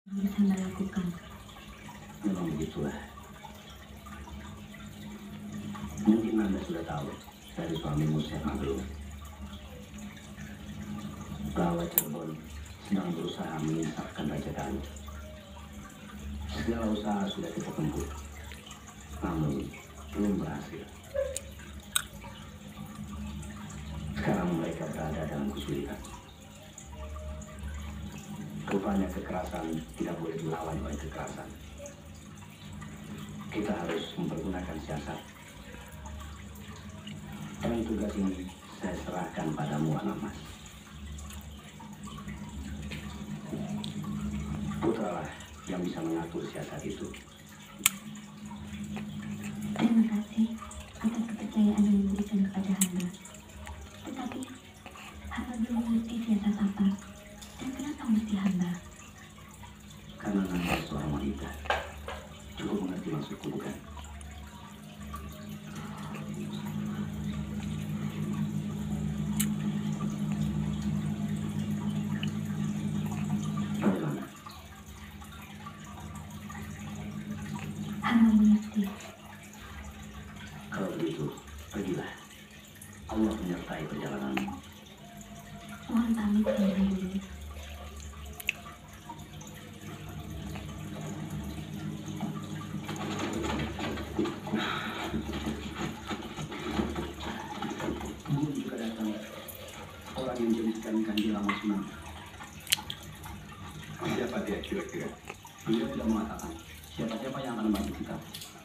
bisa Anda lakukan? Memang begitulah. Mungkin Anda sudah tahu dari suamimu Syekh Mabrur bahwa Cirebon sedang berusaha menyingsapkan Raja Galuh. Segala usaha sudah kita tempuh, namun belum berhasil. Sekarang mereka berada dalam kesulitan. Rupanya kekerasan tidak boleh dilawan oleh kekerasan. Kita harus mempergunakan siasat. Dan tugas ini saya serahkan padamu, Anamas. Putralah yang bisa mengatur siasat itu. Terima kasih atas kepercayaan yang diberikan kepada hamba. Tetapi, hamba belum mengerti siasat apa. Dan kenapa mesti hamba? Karena Anda seorang wanita. Cukup mengerti maksudku, bukan? Bagaimana? Hamba mengerti. Kalau begitu, pergilah. Allah menyertai perjalananmu. Mohon pamit terlebih dulu. Belum juga datang orang yang menjadikan Kanjeng Rama Sunan. Siapa dia kira-kira? Beliau tidak mengatakan siapa-siapa yang akan membantu kita.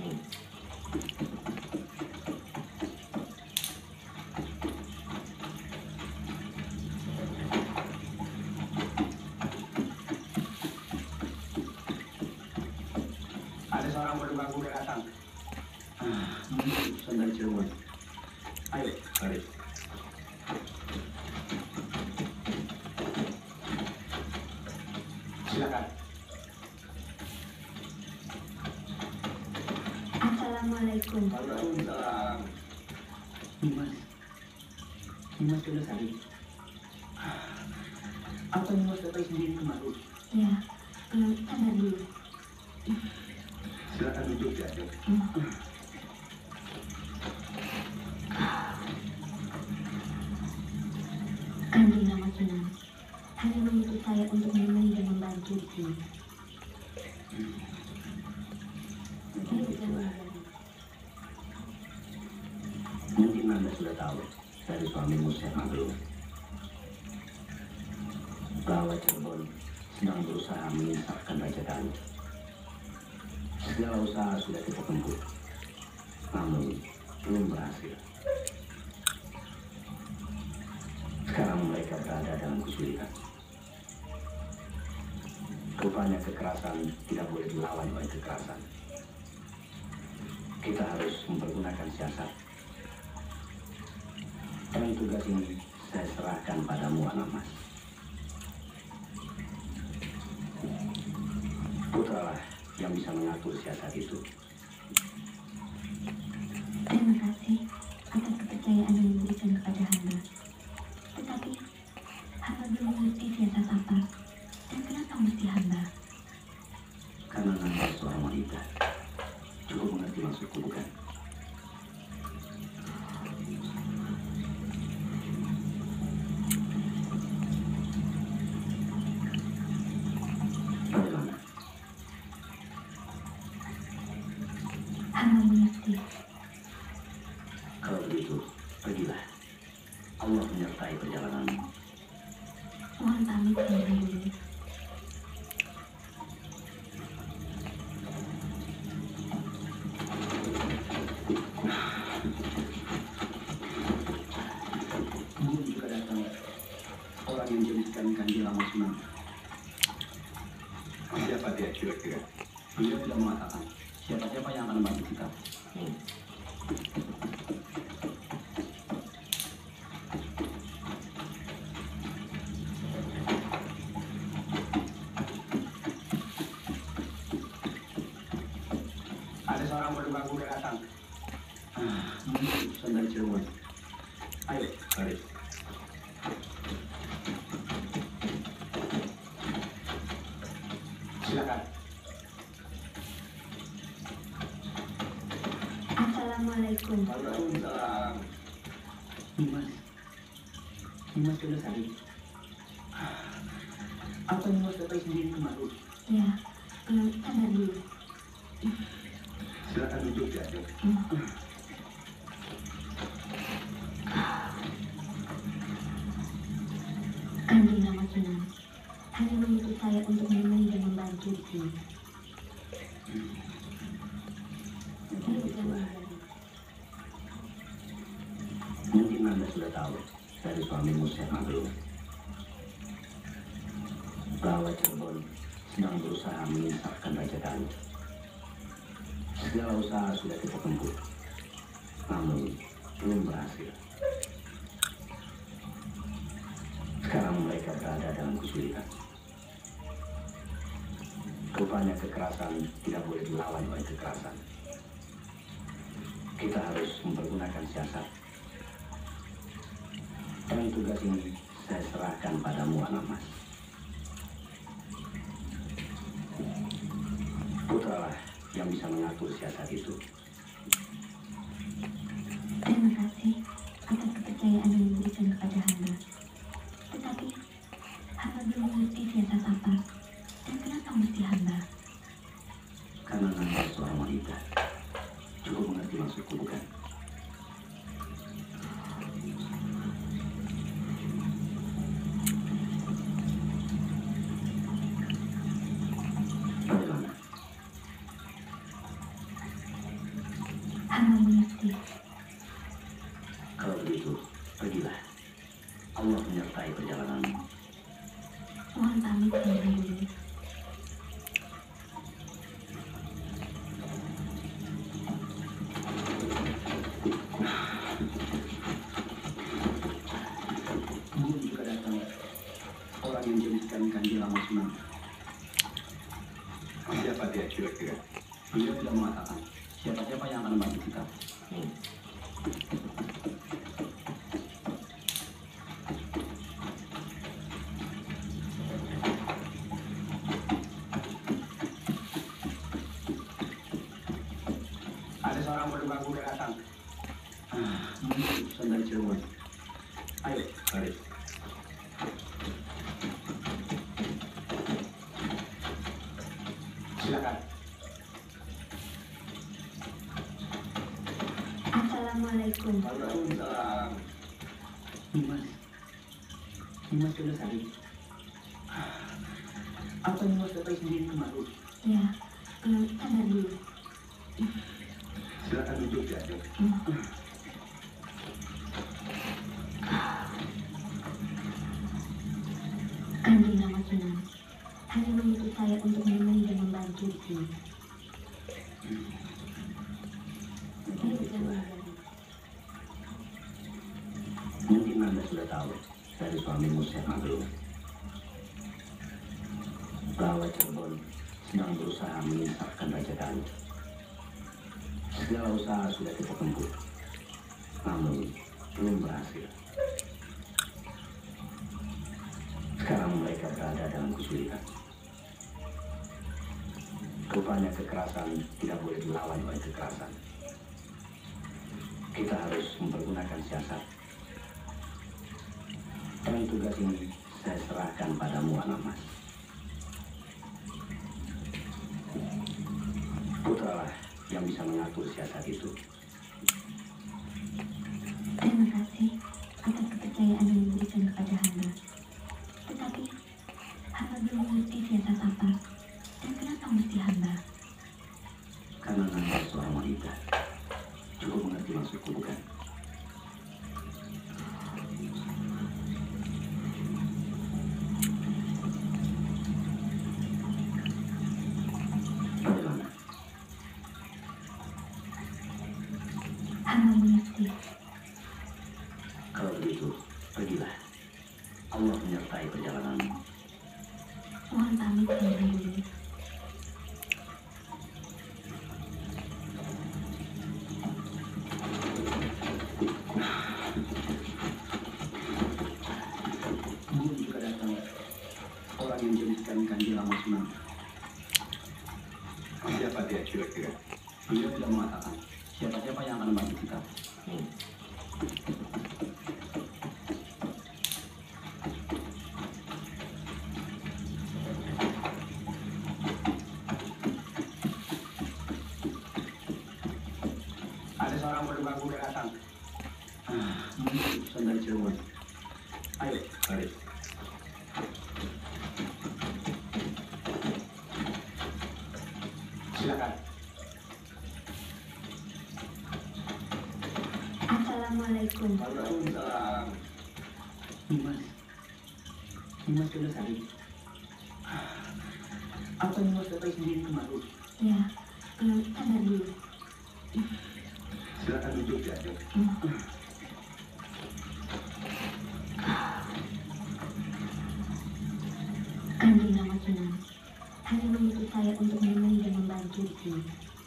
Ada seorang penunggang kuda datang. Utusan dari Cirebon. Ayo, mari. Silakan. Assalamualaikum. Waalaikumsalam. Nimas. Nimas sudah sari. Apa Nimas datang sendiri kemari? Ya, sabar dulu. Silakan duduk ya. Kanjeng Rama Sunan hanya mengutus saya untuk menemani dan membantu di sini. Mungkin Anda sudah tahu dari suamimu Syekh Mabrur bahwa Cirebon sedang berusaha menyingsapkan Raja Galuh. Segala usaha sudah kita tempuh, namun belum berhasil. Sekarang mereka berada dalam kesulitan. Rupanya kekerasan tidak boleh dilawan oleh kekerasan. Kita harus mempergunakan siasat. Dan tugas ini saya serahkan padamu, Anamas. Putralah yang bisa mengatur siasat itu. Terima kasih atas kepercayaan yang diberikan kepada hamba. Tetapi, hamba belum mengerti siasat apa. Dan kenapa mesti hamba? Karena Anda seorang wanita. Cukup mengerti maksudku, bukan? Bagaimana? Hamba mengerti. Kalau begitu, pergilah. Allah menyertai perjalananmu. Mohon pamit terlebih dulu. Belum juga datang orang yang menjadikan Kanjeng Rama Sunan. Siapa dia kira-kira? Beliau tidak mengatakan siapa-siapa yang akan membantu kita. Ada seorang penunggang kuda datang. Utusan dari Cirebon. Ayo, mari. Silakan. Assalamualaikum. Waalaikumsalam. Nimas. Nimas sudah sakit. Apa Nimas dapat sendiri kemarin? Ya, sabar dulu. Silakan duduk ya, Dok. Kanjeng Rama Sunan hanya mengutus saya untuk menemani dan membantu di sini. Mungkin Anda sudah tahu dari suamimu Syekh Mabrur bahwa Cirebon sedang berusaha menyisakan Raja Galuh. Segala usaha sudah kita tempuh, namun belum berhasil. Sekarang mereka berada dalam kesulitan. Rupanya kekerasan tidak boleh dilawan oleh kekerasan. Kita harus mempergunakan siasat. Dan tugas ini saya serahkan padamu, Anamas. Putralah yang bisa mengatur siasat itu. Terima kasih atas kepercayaan yang diberikan kepada hamba. Tetapi hamba belum mengerti siasat apa dan kenapa mesti hamba. Karena Anda seorang wanita. Cukup mengerti maksudku, bukan? Bagaimana? Hamba mengerti. Kalau begitu, pergilah. Allah menyertai perjalananmu. Mohon pamit hamba dulu. Belum juga datang orang yang menjadikan Kanjeng Rama Sunan. Siapa dia kira-kira? Beliau tidak mengatakan siapa-siapa yang akan membantu kita. Ada seorang penunggang kuda datang. Utusan dari Cirebon. Ayo, mari. Silakan. Assalamualaikum. Waalaikumsalam. Nimas. Nimas sudah sakit. Apa Nimas dapat sendiri kemarin? Ya, sabar dulu. Silakan duduk ya, Dok. Kanjeng Rama Sunan hanya mengutus saya untuk menemani dan membantu di sini. Mungkin Anda sudah tahu dari suamimu Syekh Mabrur bahwa Cirebon sedang berusaha menyisakan Raja Galuh. Segala usaha sudah kita tempuh, namun belum berhasil. Sekarang mereka berada dalam kesulitan. Rupanya kekerasan tidak boleh dilawan oleh kekerasan. Kita harus mempergunakan siasat. Dan tugas ini saya serahkan padamu, Anamas. Putralah yang bisa mengatur siasat itu. Terima kasih atas kepercayaan yang diberikan kepada hamba. Tetapi hamba belum mengerti siasat apa dan kenapa mesti hamba. Karena Anda seorang wanita. Cukup mengerti maksudku, bukan? Bagaimana? Hamba mengerti. Kalau begitu, pergilah. Siapa dia kira-kira? Beliau tidak mengatakan siapa-siapa yang akan membantu kita. Ada seorang penunggang kuda datang. Utusan dari Cirebon. Ayo, mari. Silakan. Assalamualaikum. Waalaikumsalam. Nimas. Nimas sudah sakit. Apa Nimas dapat sendiri kemarin? Ya, sabar dulu. Silakan duduk ya, Dok. Kanjeng Rama Sunan hanya mengutus saya untuk menemani dan membantu di sini.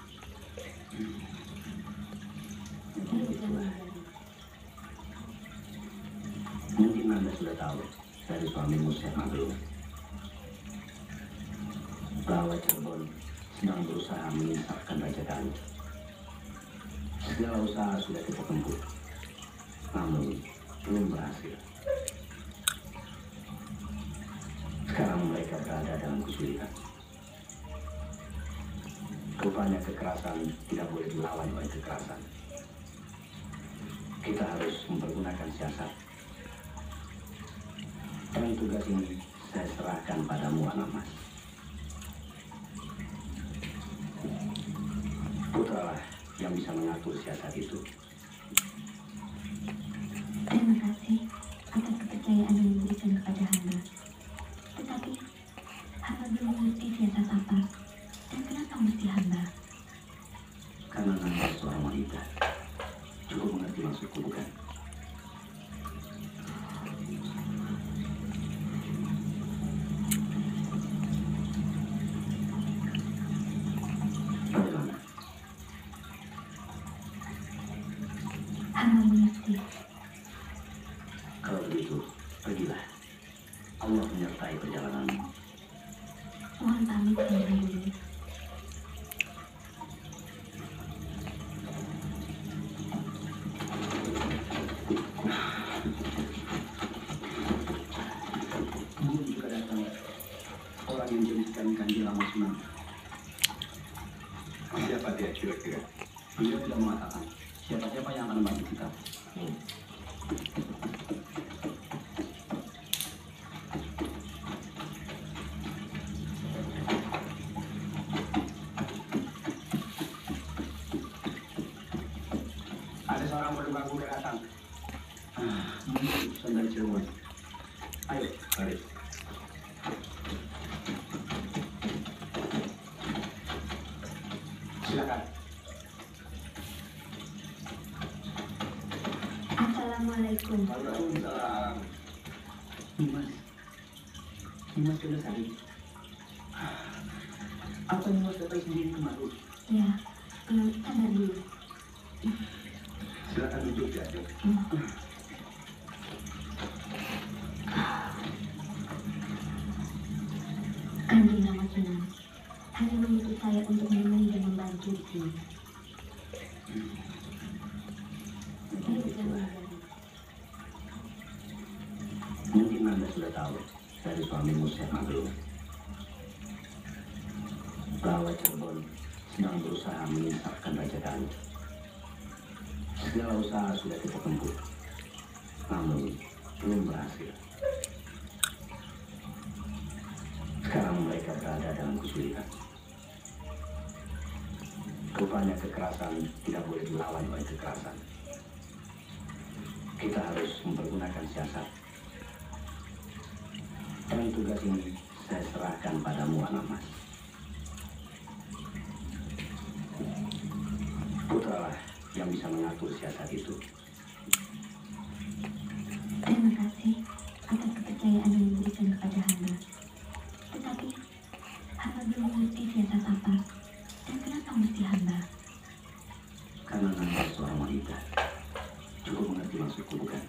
Mungkin Anda sudah tahu dari suamimu Syekh Mabrur bahwa Cirebon sedang berusaha menyisakan Raja Galuh. Segala usaha sudah kita tempuh, namun belum berhasil. Sekarang mereka berada dalam kesulitan. Rupanya kekerasan tidak boleh dilawan oleh kekerasan. Kita harus mempergunakan siasat. Dan tugas ini saya serahkan padamu, anak mas. Putralah yang bisa mengatur siasat itu. Terima kasih atas kepercayaan yang diberikan kepada hamba. Tetapi hamba belum mengerti siasat apa dan kenapa mesti hamba. Karena Anda seorang wanita, cukup mengerti maksudku, bukan? Bagaimana? Hamba mengerti. Kalau begitu, pergilah. Allah menyertai perjalananmu. Mohon pamit hamba dulu. Belum juga datang orang yang menjadikan Kanjeng Rama Sunan. Siapa dia kira-kira? Beliau tidak mengatakan siapa-siapa yang akan membantu kita. Ada seorang penunggang kuda datang. Utusan dari Cirebon. Ayo, mari. Silakan. Assalamualaikum. Waalaikumsalam. Nimas. Nimas sudah sakit. Apa Nimas dapat sendiri kemarin? Ya, sabar dulu. Silakan duduk ya, Dok. Kanjeng Rama Sunan hanya mengutus saya untuk menemani dan membantu di sini. Mungkin Anda sudah tahu dari suamimu Syekh Mabrur bahwa Cirebon sedang berusaha menyisakan Raja Galuh. Segala usaha sudah kita tempuh, namun belum berhasil. Sekarang mereka berada dalam kesulitan. Rupanya kekerasan tidak boleh dilawan oleh kekerasan. Kita harus mempergunakan siasat. Dan tugas ini saya serahkan padamu, anak mas. Putralah yang bisa mengatur siasat itu. Terima kasih atas kepercayaan yang diberikan kepada hamba. Tetapi hamba belum mengerti siasat apa dan kenapa mesti hamba. Karena Anda seorang wanita, cukup mengerti maksudku, bukan?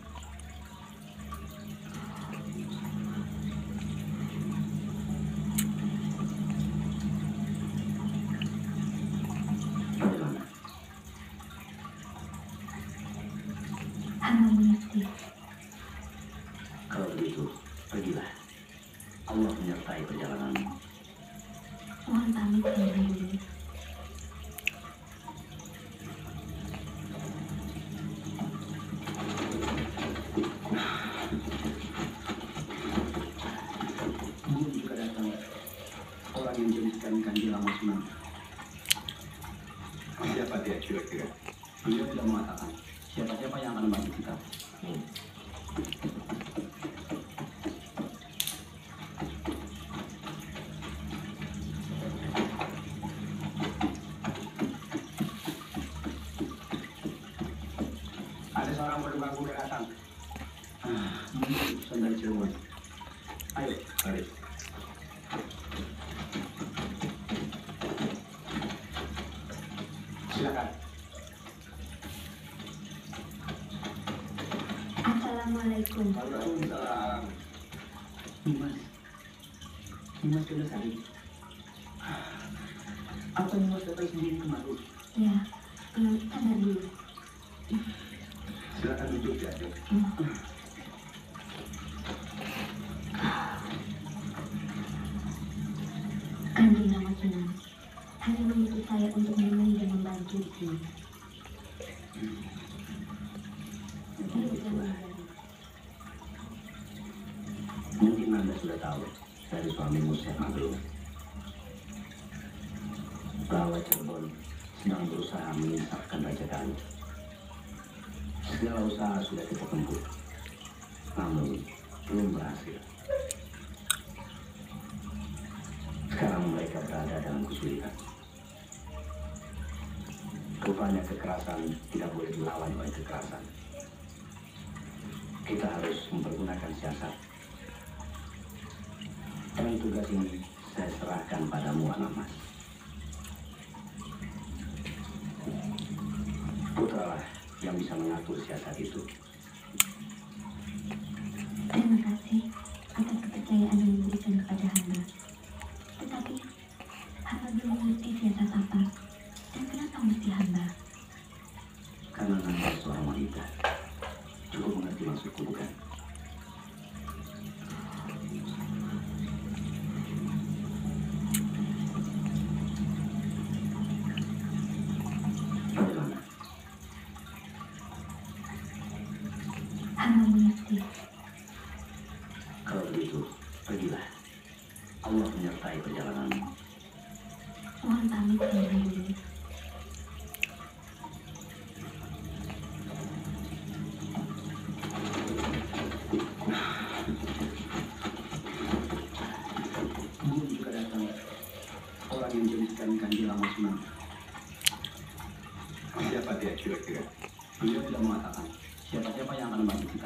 Mohon pamit terlebih dulu. Belum juga datang orang yang menjadikan Kanjeng Rama Sunan. Siapa dia kira-kira? Beliau tidak mengatakan siapa-siapa yang akan membantu kita. Ada seorang berbagu datang. Utusan dari Cirebon. Ayo, mari. Silakan. Assalamualaikum. Waalaikumsalam. Nimas. Nimas sudah sakit. Apa Nimas datang sendiri kemari? Ya, sabar dulu. Silakan duduk ya, Dek. Kanjeng Rama Sunan hanya mengutus saya untuk menemani dan membantu di sini. Mungkin Anda sudah tahu dari suamimu Syekh Mabrur bahwa Cirebon sedang berusaha menyisakan Raja Galuh. Segala usaha sudah kita tempuh, namun belum berhasil. Sekarang mereka berada dalam kesulitan. Rupanya kekerasan tidak boleh dilawan oleh kekerasan. Kita harus mempergunakan siasat. Dan tugas ini saya serahkan padamu, anak mas. Putralah yang bisa mengatur siasat itu. Terima kasih atas kepercayaan yang diberikan kepada hamba. Tetapi hamba belum mengerti siasat apa dan kenapa mesti hamba. Karena Anda seorang wanita, cukup mengerti maksudku, bukan? Bagaimana? Hamba mengerti. Kalau begitu, pergilah. Allah menyertai perjalananmu. Mohon pamit terlebih dulu. Belum juga datang orang yang menjadikan Kanjeng Rama Sunan. Siapa dia kira-kira? Beliau tidak mengatakan siapa-siapa yang akan membantu kita.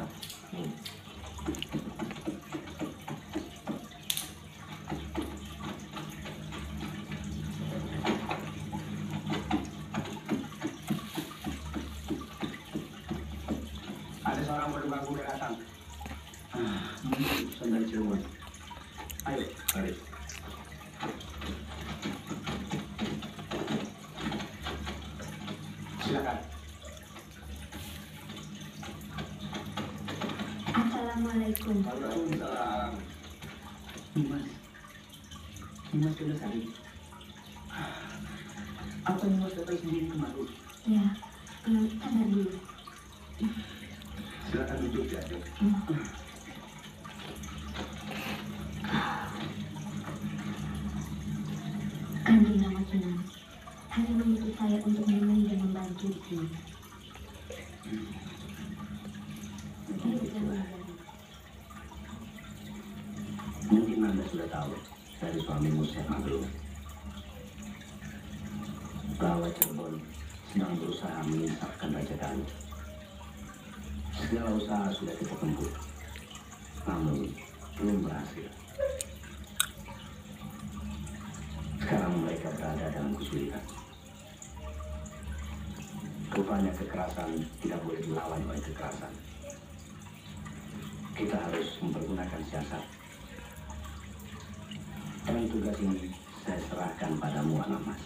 Ada seorang berbagu datang. Utusan dari Cirebon. Ayo, mari. Silakan. Assalamualaikum. Waalaikumsalam. Nimas. Nimas sudah sakit. Apa Nimas datang sendiri kemari? Ya, sabar dulu. Silakan duduk ya, Dek. Kanjeng Rama Sunan hanya mengutus saya untuk menemani dan membantu di sini. Mungkin Anda sudah tahu dari suamimu Syekh Mabrur bahwa Cirebon sedang berusaha menyisakan Raja Galuh. Segala usaha sudah kita tempuh, namun belum berhasil. Sekarang mereka berada dalam kesulitan. Rupanya kekerasan tidak boleh dilawan oleh kekerasan. Kita harus mempergunakan siasat. Dan tugas ini saya serahkan padamu, anak mas.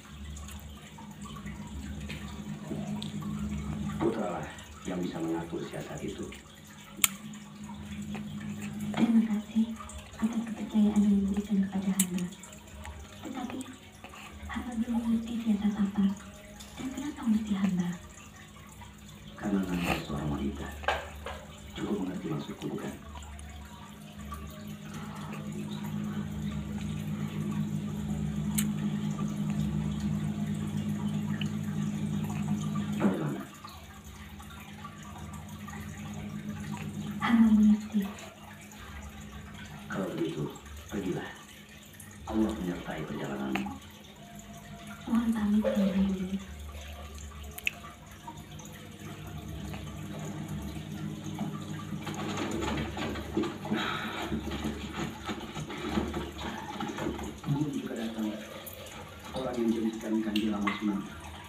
Putralah yang bisa mengatur siasat itu. Terima kasih atas kepercayaan yang diberikan kepada hamba. Tetapi Hamba belum mengerti siasat apa. Dan kenapa mesti hamba? Karena Nanda seorang wanita. Cukup mengerti maksudku, bukan? Bagaimana? Hamba mengerti. Kalau begitu, pergilah. Allah menyertai perjalananmu. Mohon pamit terlebih dulu. Belum juga datang orang yang menjadikan Kanjeng Rama Sunan.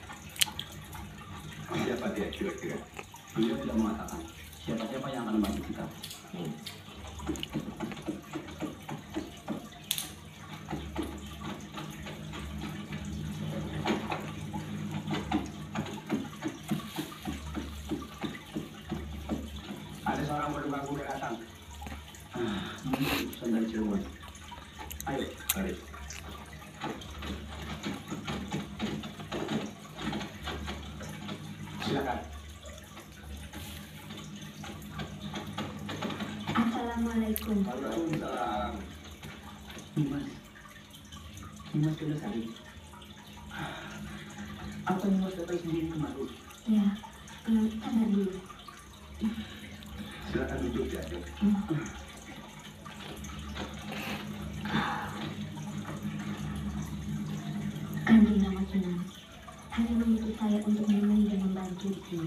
Siapa dia kira-kira? Beliau tidak mengatakan siapa-siapa yang akan membantu kita. Ada seorang penunggang kuda datang. Utusan dari Cirebon. Ayo, mari. Silakan. Assalamualaikum. Waalaikumsalam. Nimas. Nimas Sari. Apa Nimas datang sendiri kemari? Ya, sabar dulu. Silakan duduk ya, Dek. Kanjeng Rama Sunan hanya mengutus saya untuk menemani dan membantu di sini.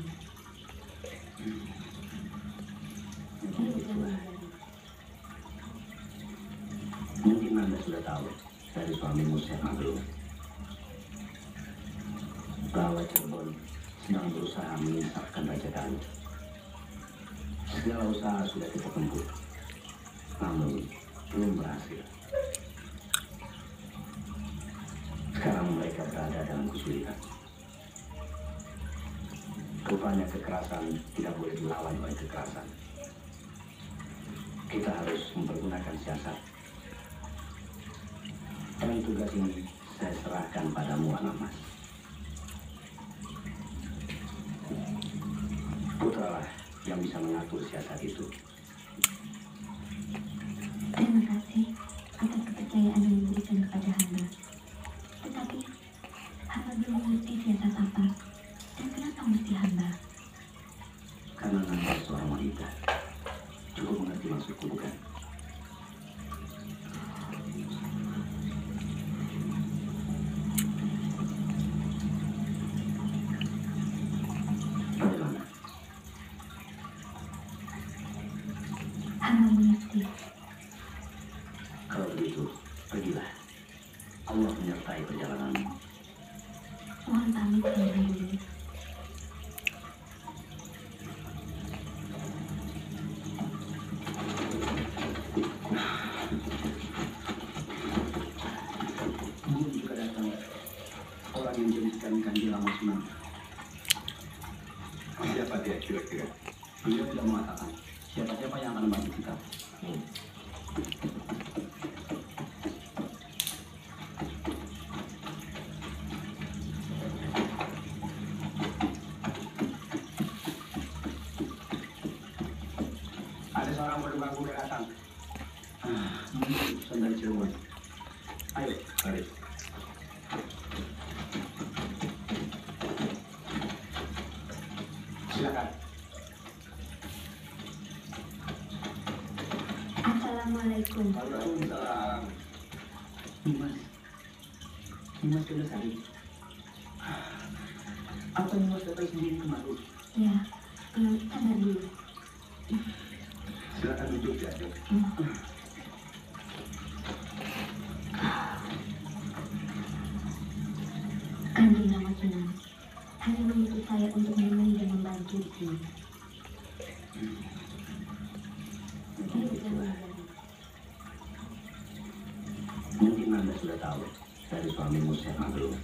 Mungkin Anda sudah tahu dari suamimu Syekh Mabrur bahwa Cirebon sedang berusaha menyisakan Raja Galuh. Segala usaha sudah kita tempuh, namun belum berhasil. Sekarang mereka berada dalam kesulitan. Rupanya kekerasan tidak boleh dilawan oleh kekerasan. Kita harus mempergunakan siasat. Dan tugas ini saya serahkan padamu, anak mas. Putralah yang bisa mengatur siasat itu. Terima kasih atas kepercayaan yang diberikan kepada hamba. Tetapi hamba belum mengerti siasat apa. Dan kenapa mesti hamba? Karena Nanda seorang wanita. Cukup mengerti maksudku, bukan? Bagaimana? Hamba mengerti. Kalau begitu, pergilah. Allah menyertai perjalananmu. Mohon pamit terlebih dulu. Belum juga datang orang yang menjadikan Kanjeng Rama Sunan. Siapa dia kira-kira? Beliau tidak mengatakan siapa-siapa yang akan membantu kita. Ada seorang penunggang kuda datang. Utusan dari Cirebon. Ayo, mari. Silakan. Assalamualaikum. Waalaikumsalam. Nimas. Nimas Sari. Apa Nimas datang sendiri kemari? Ya, sabar dulu. Silakan duduk ya, Dek. Kanjeng Rama Sunan hanya mengutus saya untuk menemani dan membantu di sini. Mungkin Anda sudah tahu dari suamimu Syekh Mabrur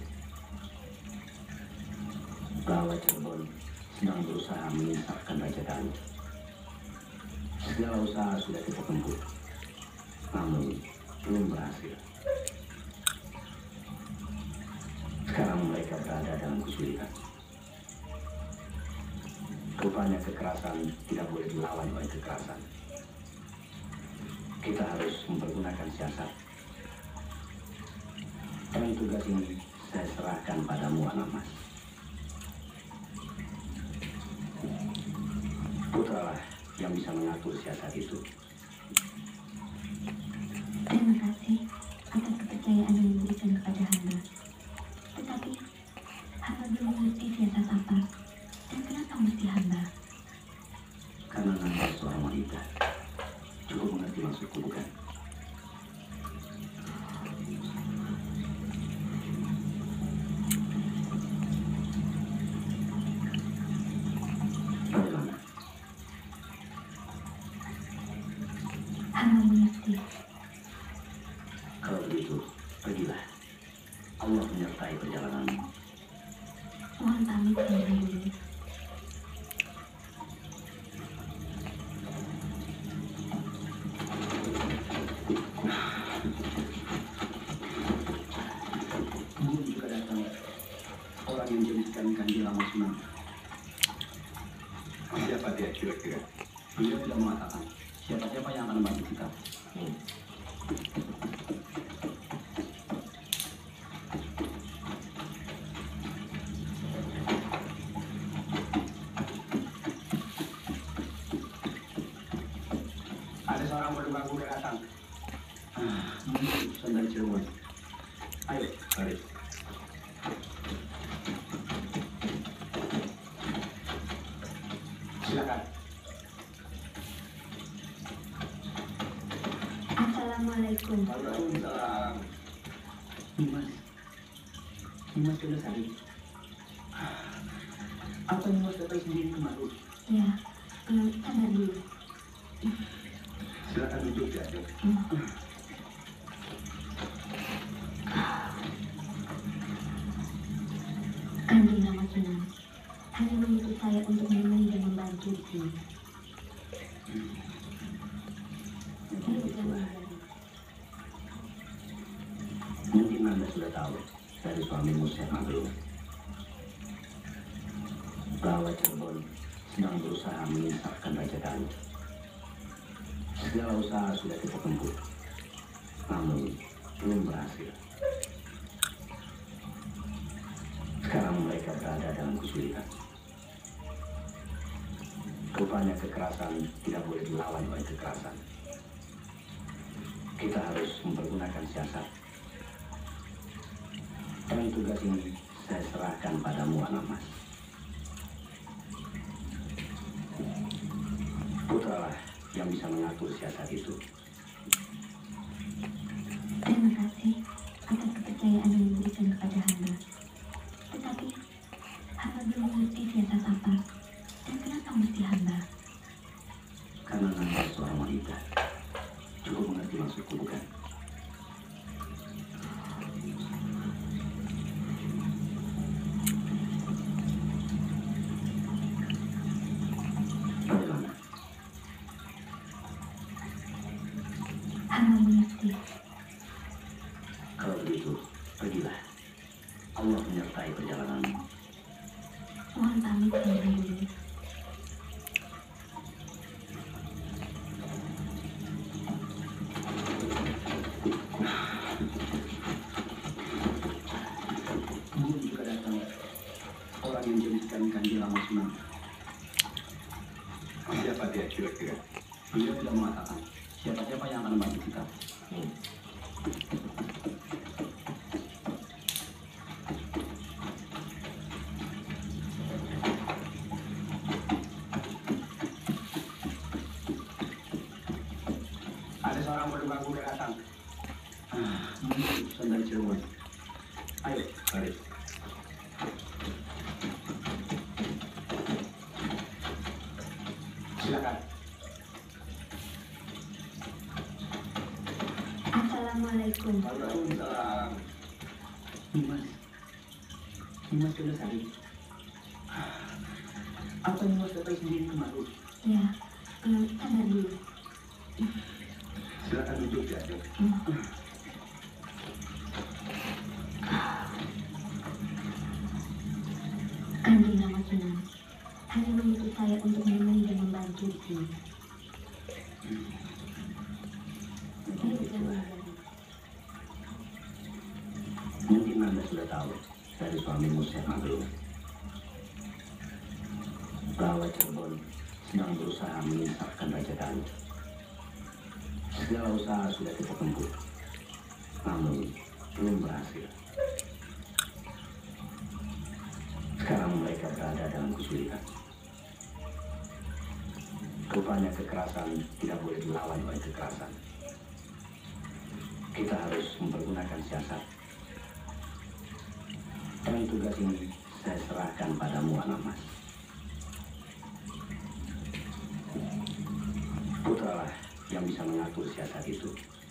bahwa Cirebon sedang berusaha menyisakan Raja Galuh. Segala usaha sudah kita tempuh, namun belum berhasil. Sekarang mereka berada dalam kesulitan. Rupanya kekerasan tidak boleh dilawan oleh kekerasan. Kita harus mempergunakan siasat. Dan tugas ini saya serahkan padamu, anak mas. Putralah yang bisa mengatur siasat itu. Terima kasih atas kepercayaan yang diberikan kepada hamba. Tetapi hamba belum mengerti siasat apa dan kenapa mesti hamba. Karena Nanda seorang wanita. Cukup mengerti maksudku, bukan? Bagaimana? Hamba mengerti. Kalau begitu, pergilah. Allah menyertai perjalananmu. Mohon pamit hamba dulu. Belum juga datang orang yang menjadikan Kanjeng Rama Sunan. Siapa dia kira-kira? Beliau tidak mengatakan siapa-siapa yang akan membantu kita. Ada seorang penunggang kuda datang. Utusan dari Cirebon. Ayo, mari. Silakan. Assalamualaikum. Waalaikumsalam. Nimas. Nimas sudah sakit. Apa Nimas dapat sendiri kemarin? Ya, sabar dulu. Silakan duduk ya, Dok. Kanjeng Rama Sunan hanya mengutus saya untuk menemani dan membantu di sini. Mungkin Anda sudah tahu dari suamimu Syekh Mabrur bahwa Cirebon sedang berusaha menyingsapkan Raja Galuh. Segala usaha sudah kita tempuh, namun belum berhasil. Sekarang mereka berada dalam kesulitan. Rupanya kekerasan tidak boleh dilawan oleh kekerasan. Kita harus mempergunakan siasat. Dan tugas ini saya serahkan padamu, anak mas. Putralah yang bisa mengatur siasat itu. Terima kasih atas kepercayaan yang diberikan kepada hamba. Tetapi hamba belum mengerti siasat apa dan kenapa mesti hamba. Karena Nanda seorang wanita. Cukup mengerti maksudku, bukan? Bagaimana? Hamba mengerti. Kalau begitu, pergilah. Allah menyertai perjalananmu. Mohon pamit hamba dulu. Belum juga datang orang yang menjadikan Kanjeng Rama Sunan. Siapa dia kira-kira? Beliau tidak mengatakan siapa-siapa yang akan membantu kita. Ada seorang penunggang kuda datang. Utusan dari Cirebon. Ayo, mari. Silakan. Assalamualaikum. Waalaikumsalam. Nimas. Nimas sudah sakit. Apa Nimas dapat sendiri kemarin? Ya, sabar dulu. Silakan duduk ya, Dok. saya untuk menemani dan membantu di sini. Mungkin Anda sudah tahu dari suamimu Syekh Mabrur bahwa Cirebon sedang berusaha menyisakan Raja Galuh. Segala usaha sudah kita tempuh, namun belum berhasil. Sekarang mereka berada dalam kesulitan. Rupanya kekerasan tidak boleh dilawan oleh kekerasan. Kita harus mempergunakan siasat. Dan tugas ini saya serahkan padamu, anak mas. Putralah yang bisa mengatur siasat itu.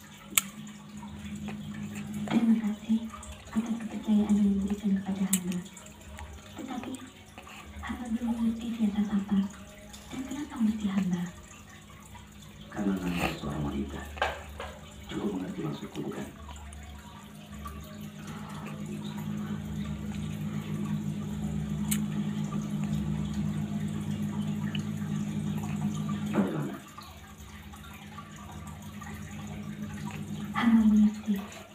Terima kasih atas kepercayaan yang diberikan kepada hamba. Tetapi hamba belum mengerti siasat apa dan kenapa mesti hamba. Karena Anda seorang wanita, cukup mengerti maksudku, bukan? Bagaimana? Hamba mengerti.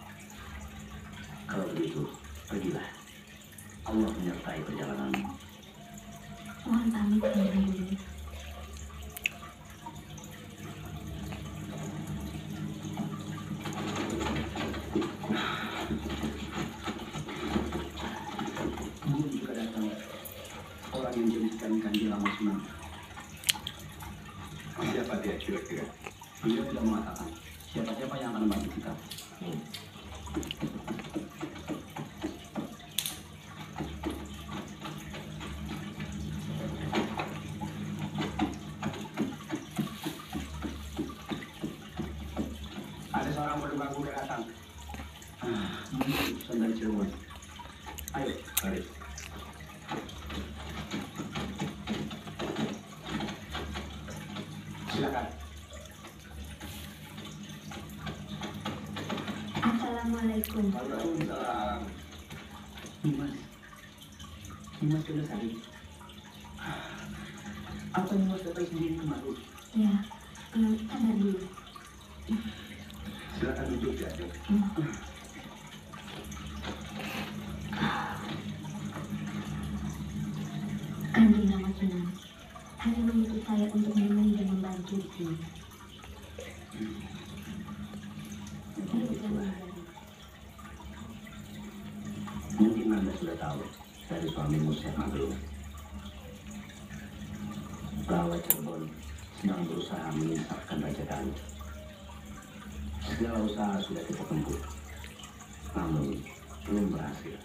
Kalau begitu, pergilah. Allah menyertai perjalananmu. Mohon pamit hamba dulu. Belum juga datang orang yang jadikan Kanjeng Rama Sunan. Siapa dia kira-kira? Beliau tidak mengatakan siapa-siapa yang akan membantu kita. Ada seorang penunggang kuda datang. Utusan dari Cirebon. Ayo, mari. Silakan. Assalamualaikum. Waalaikumsalam. Nimas. Nimas sudah sakit. Apa Nimas datang sendiri kemari? Ya, sabar dulu. Silakan duduk ya. Kanjeng Rama Sunan hanya mengutus saya untuk menemani dan membantu di sini. Mungkin Anda sudah tahu dari suamimu Syekh Mabrur bahwa Cirebon sedang berusaha menyisakan Raja Galuh. Segala usaha sudah kita tempuh, namun belum berhasil.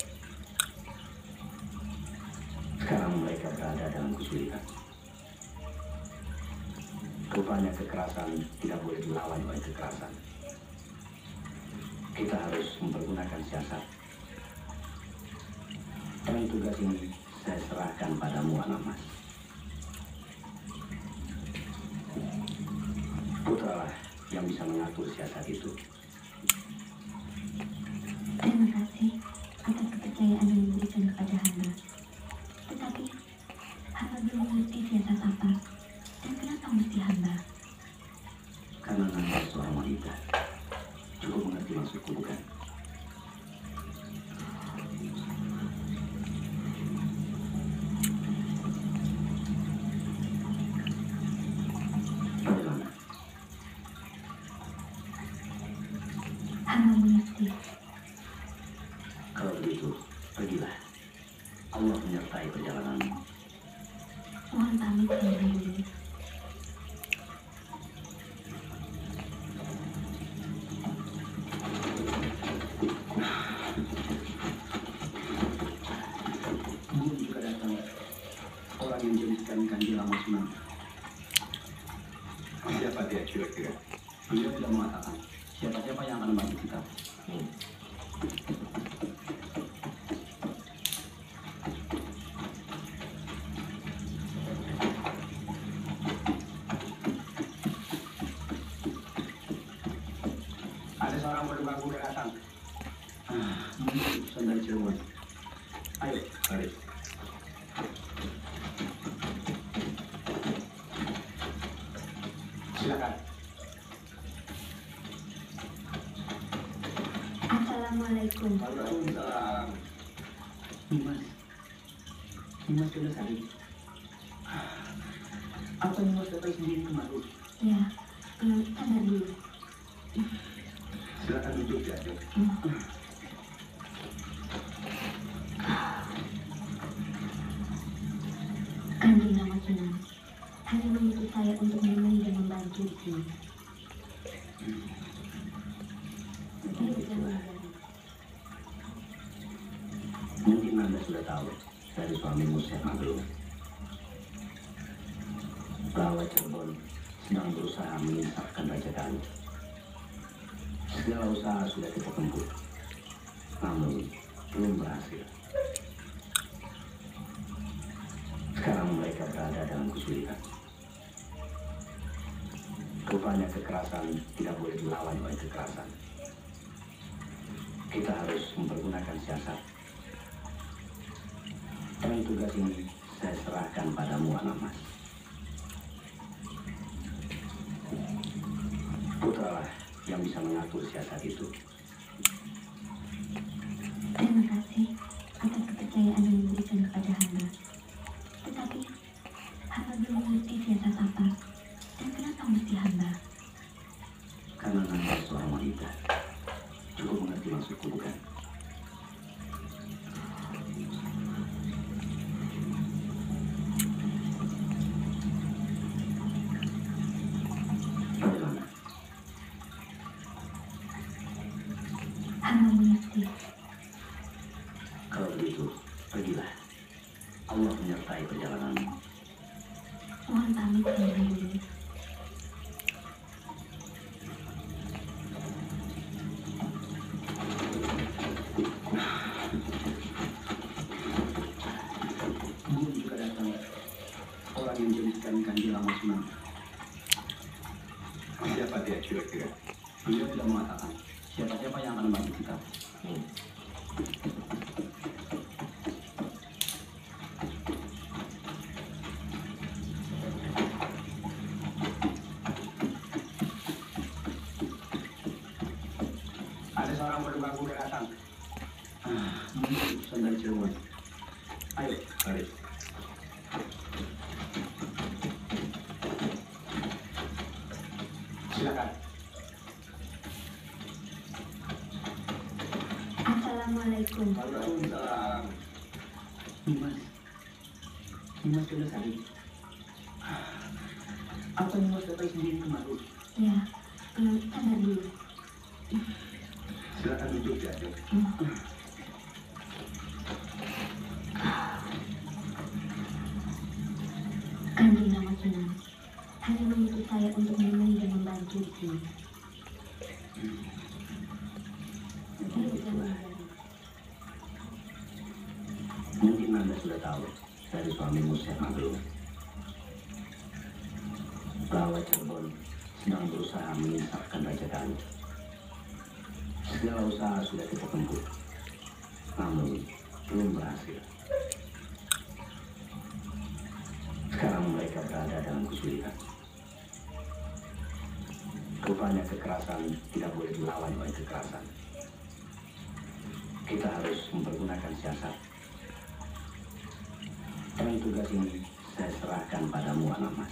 Sekarang mereka berada dalam kesulitan. Rupanya kekerasan tidak boleh dilawan oleh kekerasan. Kita harus mempergunakan siasat. Dan tugas ini saya serahkan padamu, anak mas. Putralah yang bisa mengatur siasat itu. Terima kasih atas kepercayaan yang diberikan kepada hamba. Tetapi hamba belum mengerti siasat apa dan kenapa mesti hamba. Karena Anda seorang wanita, cukup mengerti maksudku, bukan? Bagaimana? Hamba mengerti. Kalau begitu, pergilah. Allah menyertai perjalananmu. Mohon pamit hamba dulu. Belum juga datang orang yang jadikan Kanjeng Rama Sunan. Siapa dia kira-kira? Beliau tidak mengatakan siapa-siapa yang akan membantu kita. Ada seorang penunggang kuda datang. Utusan dari Cirebon. Ayo, mari. Waalaikumsalam. Nimas, Nimas sudah sakit. Apa Nimas dapat sendiri kemarin? Ya, sabar dulu. Silakan duduk ya, Dok. Kanjeng Rama Sunan hanya mengutus saya untuk menemani dan membantu di sini. Mungkin Anda sudah tahu dari suamimu Syekh Mabrur bahwa Cirebon sedang berusaha menyingsapkan Raja Galuh. Segala usaha sudah kita tempuh, namun belum berhasil. Sekarang mereka berada dalam kesulitan. Rupanya kekerasan tidak boleh dilawan oleh kekerasan. Kita harus mempergunakan siasat. Dan tugas ini saya serahkan padamu, anak mas. Putralah yang bisa mengatur siasat itu. Terima kasih atas kepercayaan yang diberikan kepada hamba. Tetapi hamba belum mengerti siasat apa dan kenapa mesti hamba. Karena Anda seorang wanita. Cukup mengerti maksudku, bukan? Bagaimana? Hamba mengerti. Kalau begitu, pergilah. Allah menyertai perjalananmu. Mohon pamit terlebih dulu. Belum juga datang orang yang jadikan Kanjeng Rama Sunan. Siapa dia kira-kira? Beliau tidak mengatakan siapa-siapa yang akan membantu kita. Ada seorang pendukung kuda datang. Utusan dari Cirebon. Ayo, mari. Silakan. Assalamualaikum. Waalaikumsalam. Nimas, Nimas sudah sakit. Apa Nimas dapat sendiri kemarin? Ya, sabar dulu. Silakan duduk ya, Dok. Kanjeng Rama Sunan hanya mengutus saya untuk menemani dan membantu di sini. Mungkin Anda sudah tahu dari suamimu Syekh Mabrur bahwa Cirebon sedang berusaha menyingsapkan Raja Galuh. Segala usaha sudah kita tempuh, namun belum berhasil. Sekarang mereka berada dalam kesulitan. Rupanya kekerasan tidak boleh dilawan oleh kekerasan. Kita harus mempergunakan siasat. Dan tugas ini saya serahkan padamu, anak mas.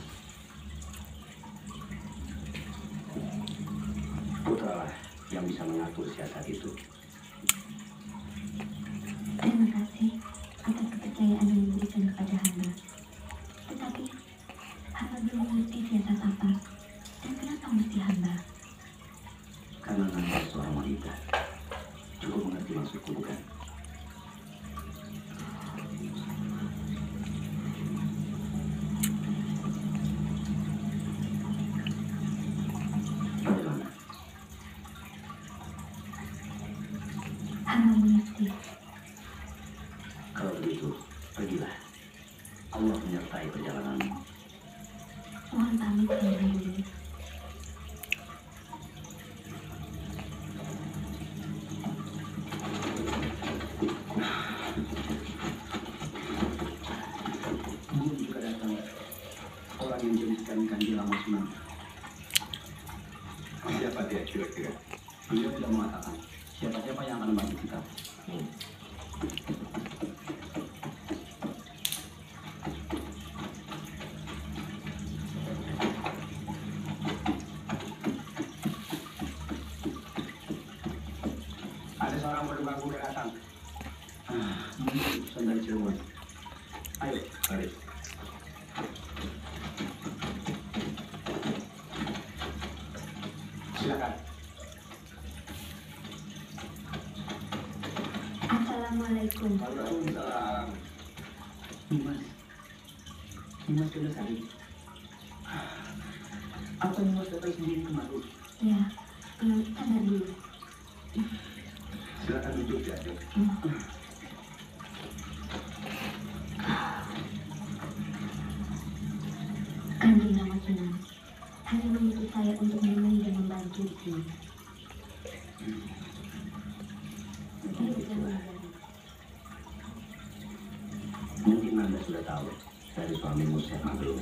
Putralah yang bisa mengatur siasat itu. Terima kasih atas kepercayaan yang diberikan kepada hamba. Tetapi hamba belum mengerti siasat apa dan kenapa mesti hamba. Karena Anda seorang wanita. Cukup mengerti maksudku, bukan? Bagaimana? Hamba mengerti. Kalau begitu, pergilah. Allah menyertai perjalananmu. Mohon pamit terlebih dulu. Belum juga datang orang yang jadikan Kanjeng Rama Sunan. Siapa dia kira-kira? Beliau tidak mengatakan siapa-siapa yang akan membantu kita. Ada seorang penunggang kuda datang. Utusan dari Cirebon. Ayo, mari. Silakan. Assalamualaikum. Waalaikumsalam. Nimas. Nimas sudah sakit. Apa Nimas dapat sendiri kemarin? Ya, sabar dulu. Silakan duduk ya, Dok. Kanjeng Rama Sunan hanya mengutus saya untuk menemani dan membantu di sini. Mungkin Anda sudah tahu dari suamimu Syekh Maglum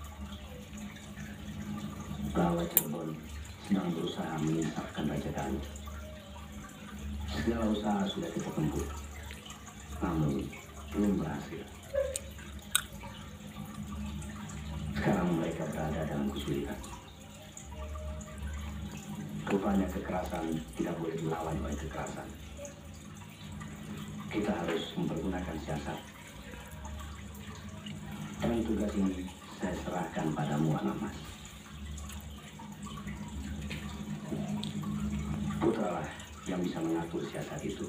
bahwa Cirebon sedang berusaha menyisakan Raja Galuh. Segala usaha sudah kita tempuh, namun belum berhasil. Sekarang mereka berada dalam kesulitan. Rupanya kekerasan tidak boleh dilawan oleh kekerasan. Kita harus mempergunakan siasat. Dan tugas ini saya serahkan padamu, anak mas. Putralah yang bisa mengatur siasat itu.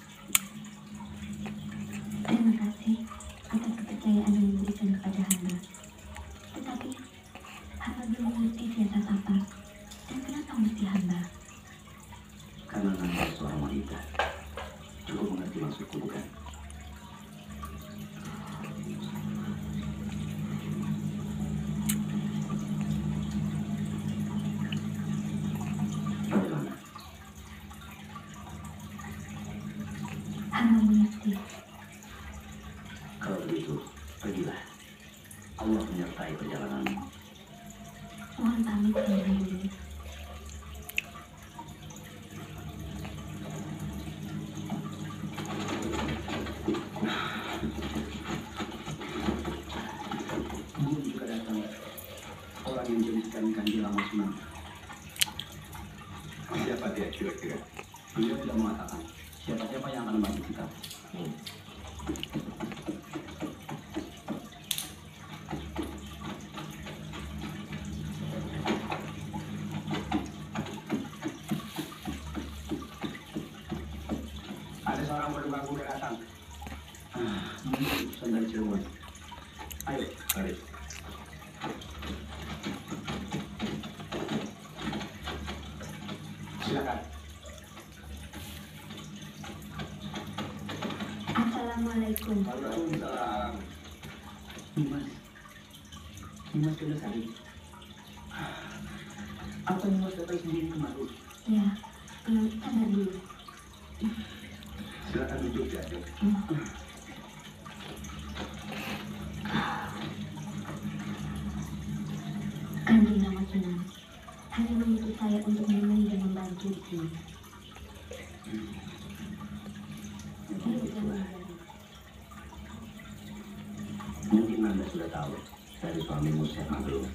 Terima kasih atas kepercayaan yang diberikan kepada hamba. Tetapi hamba belum mengerti siasat apa dan kenapa mesti hamba. Karena Anda seorang wanita. Cukup mengerti maksudku, bukan? Bagaimana? Hamba mengerti. Kalau begitu, pergilah. Allah menyertai perjalananmu. Mohon pamit terlebih dulu. Belum juga datang orang yang menjadikan Kanjeng Rama Sunan. Siapa dia kira-kira? Beliau tidak mengatakan siapa-siapa yang akan membantu kita. Ada seorang penunggang kuda datang. Utusan dari Cirebon. Ayo, mari. Silakan. Assalamualaikum. Waalaikumsalam. Nimas. Nimas sudah sakit. Apa Nimas dapat sendiri kemarin? Ya, sabar dulu. Silakan duduk ya, Dok. Kanjeng Rama Sunan hanya mengutus saya untuk menemani dan membantu di sini. Mungkin Anda sudah tahu dari suamimu Syekh Maglum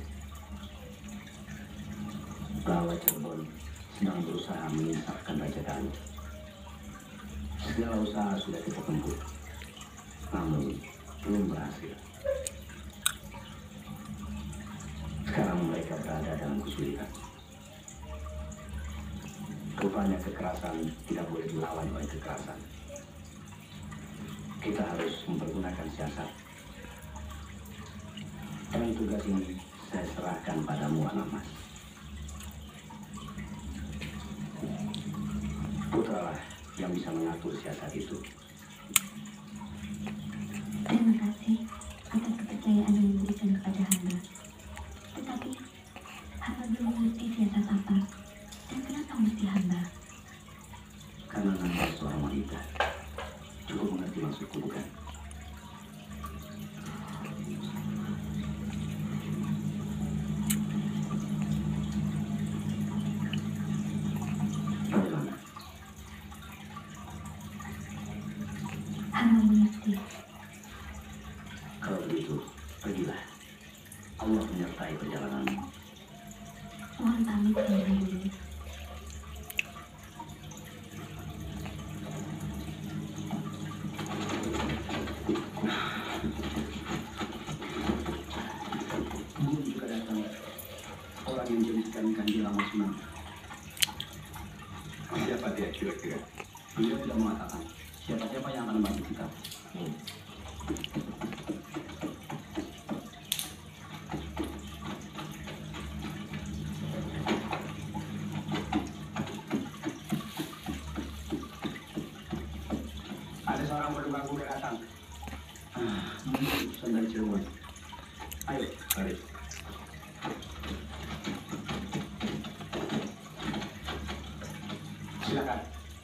bahwa Cirebon sedang berusaha menyisakan Raja Galuh. Segala usaha sudah kita tempuh, namun belum berhasil. Sekarang mereka berada dalam kesulitan. Rupanya kekerasan tidak boleh dilawan oleh kekerasan. Kita harus mempergunakan siasat. Dan tugas ini saya serahkan padamu, anak mas. Putralah yang bisa mengatur siasat itu. Terima kasih atas kepercayaan yang diberikan kepada hamba. Tetapi hamba belum mengerti siasat apa dan kenapa mesti hamba. Karena Anda seorang wanita. Cukup mengerti maksudku, bukan? Bagaimana? Hamba mengerti. Kalau begitu, pergilah. Allah menyertai perjalananmu. Mohon pamit hamba dulu. Belum juga datang orang yang menjadikan dia lama senang. Siapa dia kira-kira? Beliau tidak mengatakan siapa-siapa yang akan membantu kita. Ada seorang penunggang kuda datang. Utusan dari Cirebon. Ayo, mari. Silakan.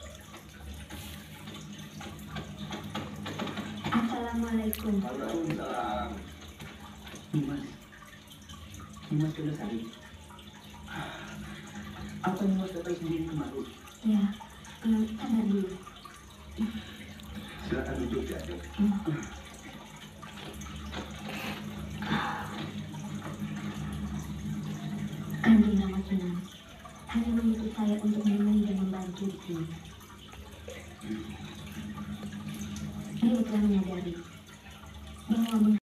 Assalamualaikum. Waalaikumsalam. Nimas. Nimas sudah sakit. Apa Nimas datang sendiri kemari? Ya, sabar dulu. Silakan duduk ya, Dok. Kanjeng Rama Sunan hanya mengutus saya untuk menemani dan membantu di sini. Beliau telah menyadari bahwa